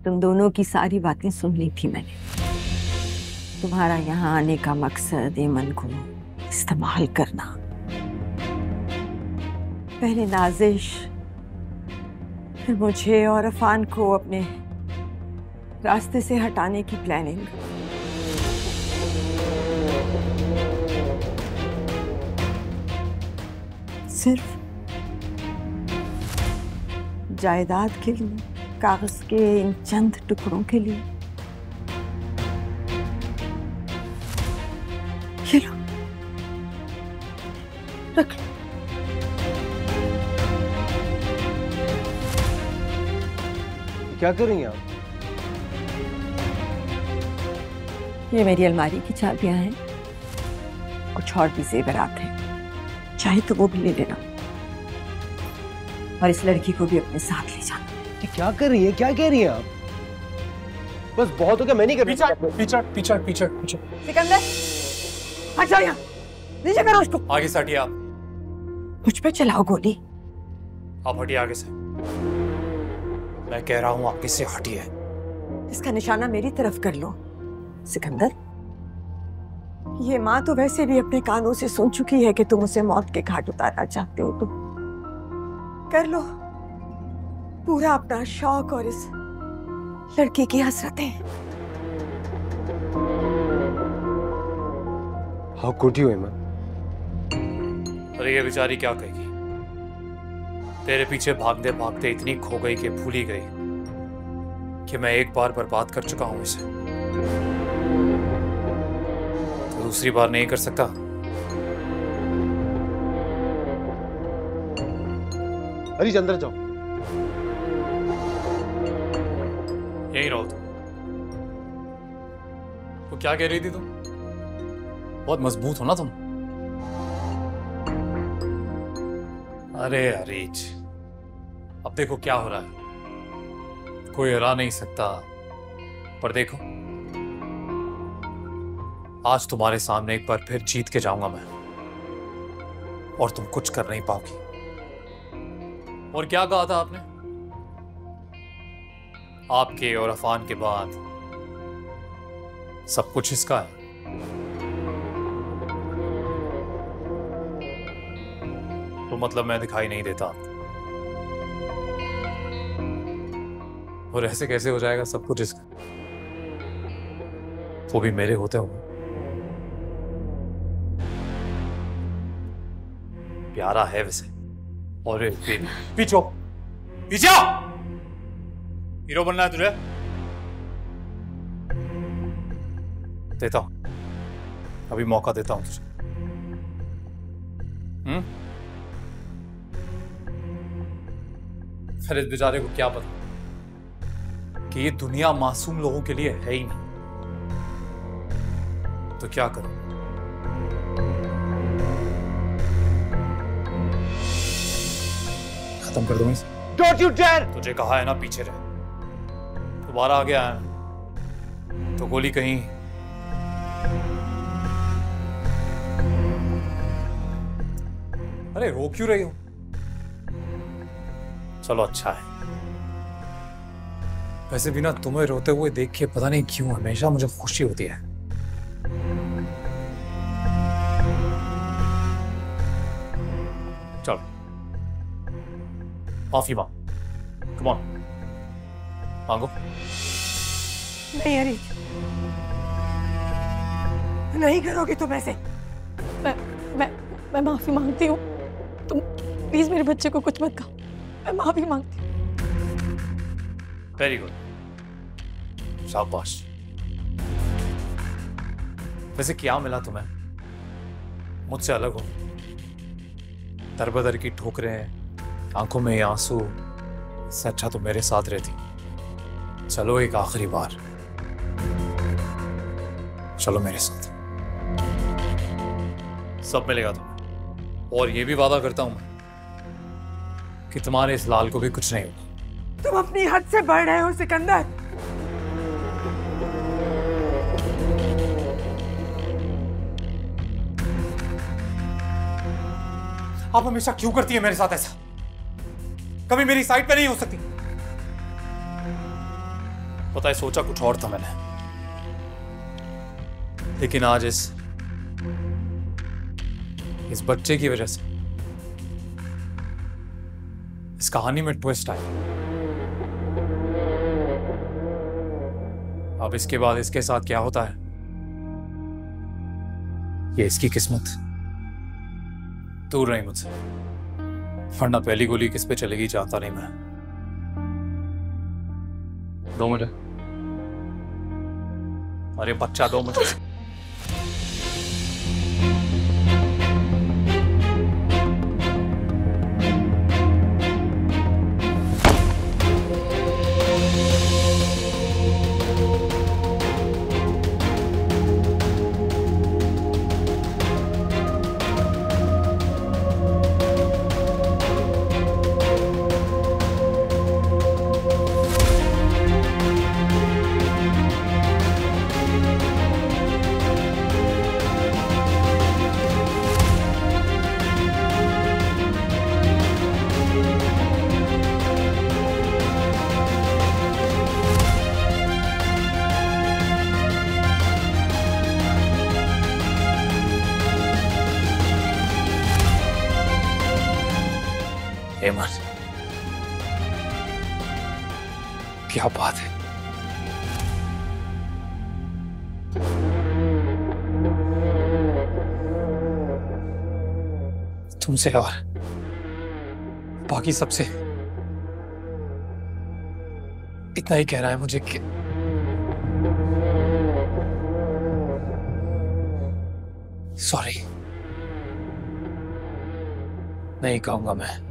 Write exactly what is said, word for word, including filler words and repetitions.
तुम दोनों की सारी बातें सुन ली थी मैंने। तुम्हारा यहाँ आने का मकसद ऐमन को इस्तेमाल करना, पहले नाजिश फिर मुझे और अफान को अपने रास्ते से हटाने की प्लानिंग। सिर्फ जायदाद के लिए, कागज के इन चंद टुकड़ों के लिए। ये लो, रख लो। क्या कर रही हैं आप? ये मेरी अलमारी की चाबियां हैं, कुछ और भी जेवरात हैं, चाहे तो वो भी ले लेना और इस लड़की को भी अपने साथ ले जाना। क्या कर रही है, क्या कह रही हैं आप? बस बहुत हो गया, मैं नहीं कर रही। पीछा पीछा पीछा पीछा पीछा। सिकंदर हट जाओ, यहाँ नीचे करो उसको। आगे से हटिए आप। मुझ पे चलाओ गोली। आप हटिए आगे से, मैं कह रहा हूँ आगे से हटिए। इसका निशाना मेरी तरफ कर लो। सिकंदर, ये माँ तो वैसे भी अपने कानों से सुन चुकी है कि तुम उसे मौत के घाट उतारना चाहते हो, तो कर लो पूरा अपना शौक और इस लड़की की हसरतें। हाँ कुटी हुई मैं। अरे ये बेचारी क्या कहेगी? तेरे पीछे भागते भागते इतनी खो गई कि भूल ही गई कि मैं एक बार बर्बाद कर चुका हूं इसे, तो दूसरी बार नहीं कर सकता। अरे अंदर जाओ। यहीं रहो तुम। वो क्या कह रही थी तुम? बहुत मजबूत हो ना तुम। अरे अरीज, अब देखो क्या हो रहा है। कोई हरा नहीं सकता, पर देखो आज तुम्हारे सामने एक बार फिर जीत के जाऊंगा मैं, और तुम कुछ कर नहीं पाओगी। और क्या कहा था आपने? आपके और अफान के बाद सब कुछ इसका है। तो मतलब मैं दिखाई नहीं देता, और ऐसे कैसे हो जाएगा सब कुछ इसका, वो भी मेरे होते हुए। प्यारा है वैसे, और पीछो पीछे हीरो बनना है तुझे? देता हूं, अभी मौका देता हूं तुझे। हम्म फिर इस बेचारे को क्या पता कि ये दुनिया मासूम लोगों के लिए है ही नहीं, तो क्या करूं? खत्म कर दूं इसे। Don't you dare! तुझे कहा है ना पीछे रह, दोबारा आ गया है तो गोली कहीं। अरे रो क्यों रही हो? चलो अच्छा है। वैसे भी ना तुम्हें रोते हुए देख के पता नहीं क्यों हमेशा मुझे खुशी होती है। चलो माफी मांग, कम ऑन मांगो। नहीं अरीज, नहीं करोगे तुम ऐसे। मैं मैं मैं माफी मांगती हूँ, तुम प्लीज मेरे बच्चे को कुछ मत कहो, मैं माफी मांगती हूँ। वेरी गुड, शाबाश। वैसे क्या मिला तुम्हें मुझसे अलग हो? दरबदर की ठोकरें, आंखों में आंसू, इससे अच्छा तो मेरे साथ रहती। चलो एक आखिरी बार, चलो मेरे साथ, सब मिलेगा तुम्हें। और ये भी वादा करता हूं मैं कि तुम्हारे इस लाल को भी कुछ नहीं होगा। तुम अपनी हद से बढ़ रहे हो सिकंदर। आप हमेशा क्यों करती है मेरे साथ ऐसा? कभी मेरी साइड पे नहीं हो सकती? पता है सोचा कुछ और था मैंने, लेकिन आज इस इस बच्चे की वजह से इस कहानी में ट्विस्ट आई। अब इसके बाद इसके साथ क्या होता है ये इसकी किस्मत। दूर रही मुझसे, वरना पहली गोली किस पे चलेगी जानता नहीं मैं। दो मुझे, अरे बच्चा दो मुझे। हेमंत, क्या बात है। तुमसे और बाकी सबसे इतना ही कह रहा है मुझे कि सॉरी नहीं कहूंगा मैं।